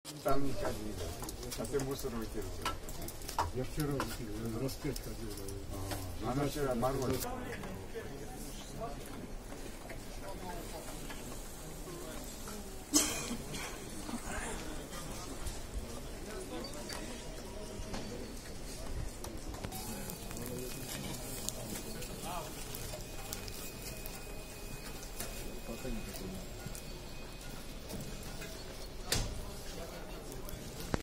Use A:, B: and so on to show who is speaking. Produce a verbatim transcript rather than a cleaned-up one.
A: Там까지 자체 무스로 이렇게.
B: Я вчера велосипед ходил.
A: 아, 나는 말고.